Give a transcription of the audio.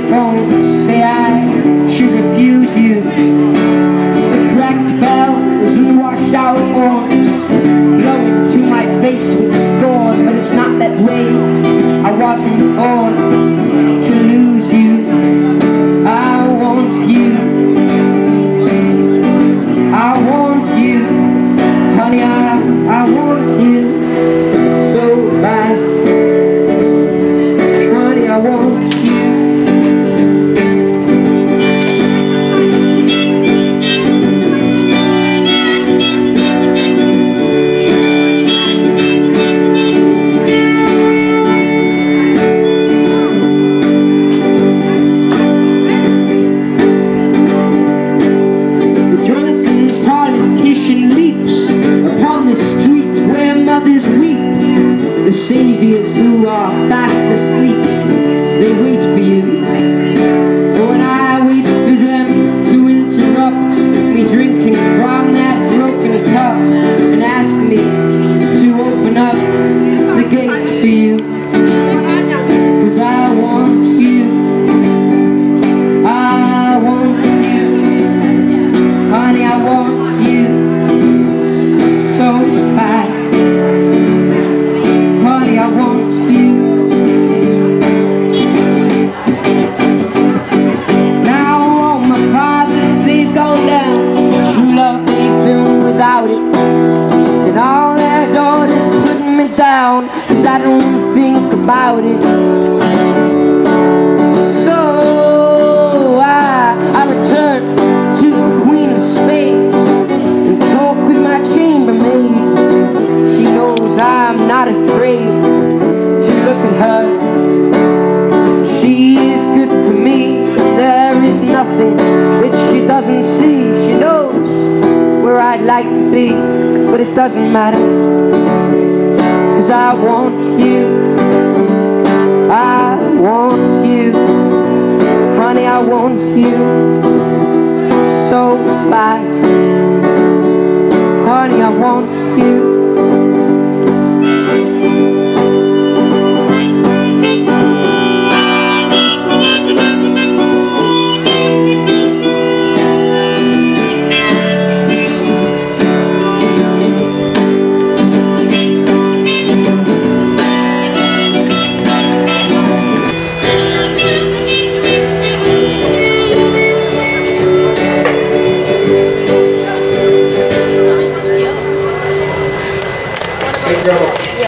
phone, say I should refuse you. The cracked bells and the washed out horns blow into my face with scorn, but it's not that way. I wasn't born to lose you. I want you. I want you, honey. I want you so bad. Honey, I want you. The saviors who are fast asleep, they wait for you. But when I wait for them to interrupt me drinking from that broken cup and ask me to open up the gate for you, 'cause I want you. I want you. Honey, I want you so bad. Honey, I want you. Now all my fathers, they've gone down. True love, they've been without it. And all their daughters putting me down, 'cause I don't think about it. So I return to the Queen of Spades and talk with my chambermaid. She knows I'm not afraid to look at her. She is good to me. There is nothing that she doesn't see. She knows where I'd like to be, but it doesn't matter, 'cause I want you. I want you. Honey, I want you so bad. Honey, I want you. Thank you very much.